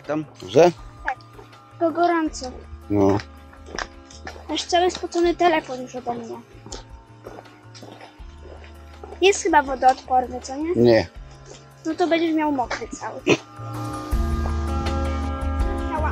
tam? Dobrze? Tak, tylko gorąco. No. Masz cały spocony telefon już ode mnie. Jest chyba wodoodporny, co nie? Nie. No to będziesz miał mokry cały. Ała.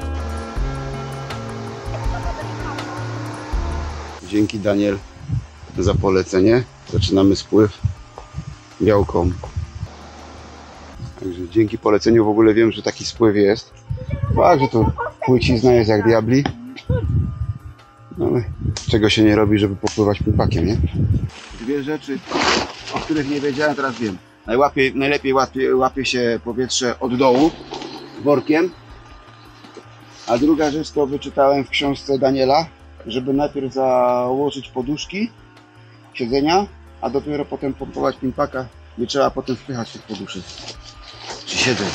Dzięki, Daniel, za polecenie. Zaczynamy spływ Białką. Także dzięki poleceniu w ogóle wiem, że taki spływ jest. Fakt, że tu płycizna jest jak diabli. No, ale czego się nie robi, żeby popływać pływakiem, nie? Dwie rzeczy, o których nie wiedziałem, teraz wiem. Najlepiej łapie się powietrze od dołu, workiem. A druga rzecz to wyczytałem w książce Daniela, żeby najpierw założyć poduszki siedzenia, a dopiero potem pompować pinpaka. Nie trzeba potem wpychać tych poduszek czy siedzeń.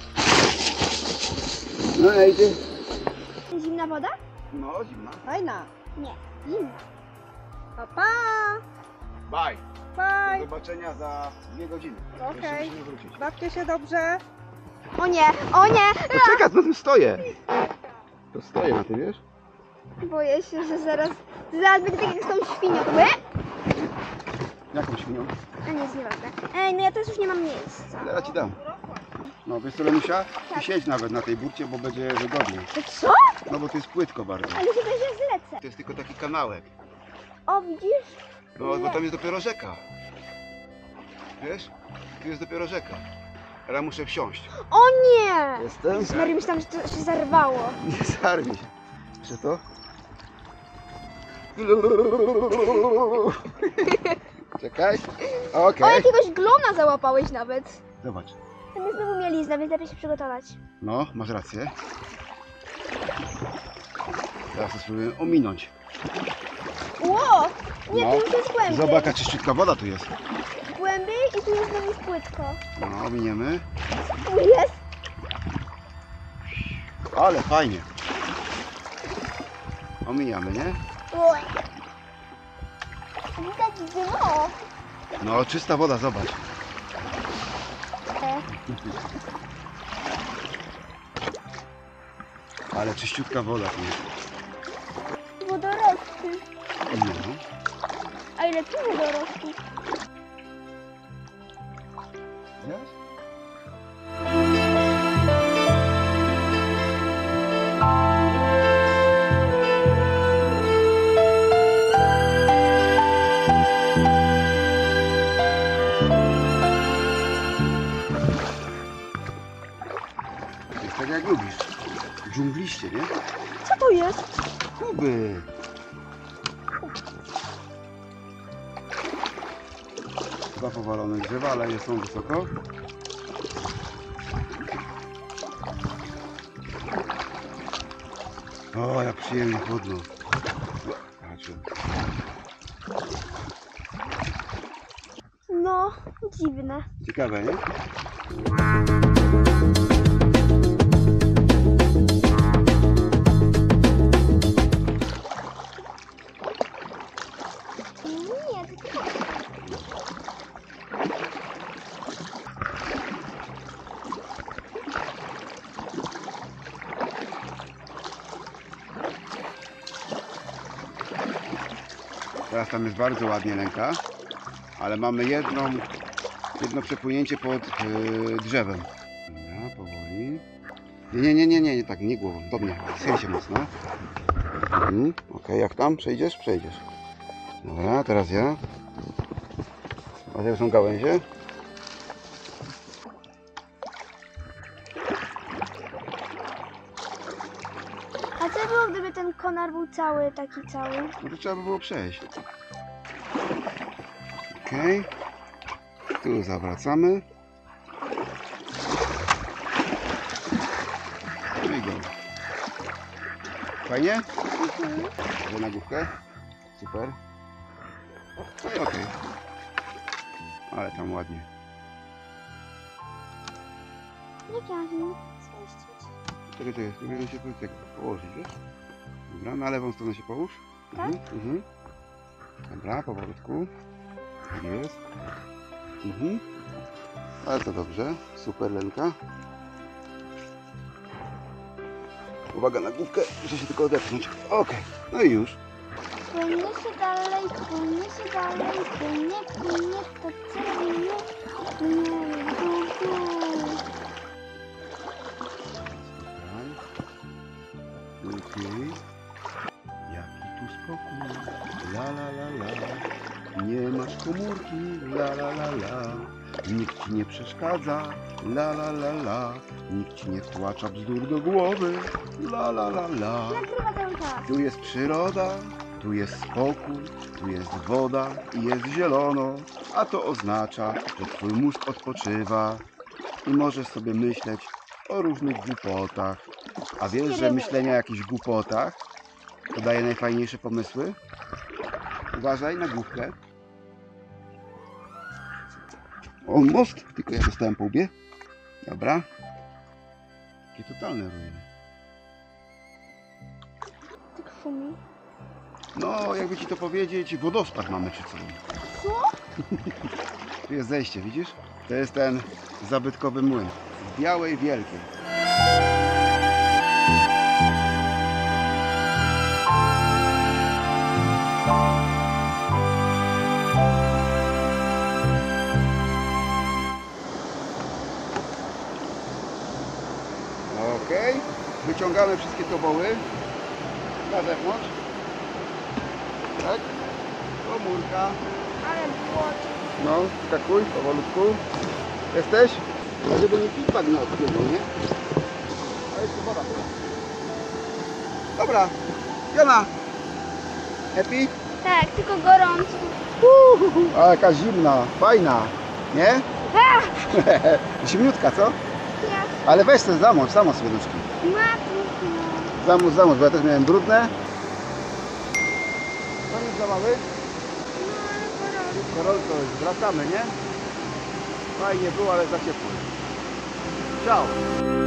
No i idzie. Zimna woda? No, zimna. Fajna. Nie, zimna. Pa, pa. Bye. Do Bye. zobaczenia za 2 godziny. Okej. Jeszcze musimy wrócić. Bawcie się dobrze. O nie, o nie! Poczekaj, na tym stoję. To stoję na tym, wiesz? Boję się, że zaraz będzie tak jak z tą świnią. Jaką świnią? A nie, nieważne. Ej, no ja teraz już nie mam miejsca. Zaraz ci dam. No wiesz co, Lemusia? Ty siedź nawet na tej burcie, bo będzie wygodniej. To co? No bo to jest płytko bardzo. Ale chyba się zlecę. To jest tylko taki kanałek. O, widzisz? No bo tam jest dopiero rzeka. Wiesz? Tu jest dopiero rzeka. Ale muszę wsiąść. O nie! Jestem? Mary, myślałam, że to się zarwało. Nie zarwij się. Jeszcze to? Czekaj. O, Okej. jakiegoś glona załapałeś nawet. Zobacz. To my znowu mieliznę, więc lepiej się przygotować. No, masz rację. Teraz to spróbujemy ominąć. Ło! Nie, No. tu już jest głębiej. Zobacz, jaka czyściutka woda tu jest. Głębiej i tu jest znowu płytko. No, ominiemy. Tu jest. Ale fajnie. Omijamy, nie? Oj. Widać dno. No, czysta woda, zobacz. Ale czyściutka woda tu jest. Wodorosty. No. A ile tu wodorostów? Wiesz? Jest tak jak lubisz. Dżungliście, nie? Co to jest? Kuby. Dwa powalone drzewa, ale są wysoko. O, jak przyjemnie chłodno. Patrz. No, dziwne. Ciekawe, nie? Nie, to Teraz tam jest bardzo ładnie Lenka, ale mamy jedno przepłynięcie pod drzewem. Dobra, powoli. Nie, tak, nie głową, do mnie, schyl się mocno. Okej, jak tam? Przejdziesz? Przejdziesz. Dobra, teraz ja. A jak są gałęzie? A co było, gdyby ten konar był cały, taki cały? No to trzeba by było przejść. Okej. Tu zawracamy. No i go. Fajnie? Idę na główkę. Super. No i okej. Ale tam ładnie. Jak ja mam zmieścić? Czekaj, powinien się tak położyć, wiesz? Dobra, na lewą stronę się połóż. Tak? Dobra, powolutku. Jest. Bardzo dobrze. Super, Lenka. Uwaga na główkę, muszę się tylko odepchnąć. Okej, no i już. Płynie się dalej, płynie się dalej, płynie, płynie, to celuje, płynie w dół. Okej. Jaki tu spokój, la la la la. Nie masz komórki, la la la la. Nikt ci nie przeszkadza, la la la la. Nikt ci nie wtłacza bzdur do głowy, la la la la. Nagrywa cały czas. Tu jest przyroda, tu jest spokój, tu jest woda i jest zielono, a to oznacza, że twój mózg odpoczywa i możesz sobie myśleć o różnych głupotach. A wiesz, że myślenie o jakichś głupotach to daje najfajniejsze pomysły? Uważaj na główkę. O, most! Tylko ja dostałem po łbie. Dobra. Takie totalne ruiny. Tak szumi. No, jakby ci to powiedzieć, wodospad mamy przed sobą. Co? Tu jest zejście, widzisz? To jest ten zabytkowy młyn. W Białej Wielkiej. Okej. Wyciągamy wszystkie toboły na zewnątrz. Tak? Komórka. Ale błoto. No, skakuj powolutku. Jesteś? No, żeby nie feedback nie odpłynął, nie? A jeszcze woda była. Dobra, Jana. Happy? Tak, tylko gorąco. A jaka zimna, fajna, nie? Zimniutka, co? Ja Ale weź ten zamocz sobie nóżki. matko. Zamocz, bo ja też miałem brudne. Koniec zabawy? No ale gorąco. Gorąco, wracamy, nie? Fajnie było, ale za ciepło. Ciao.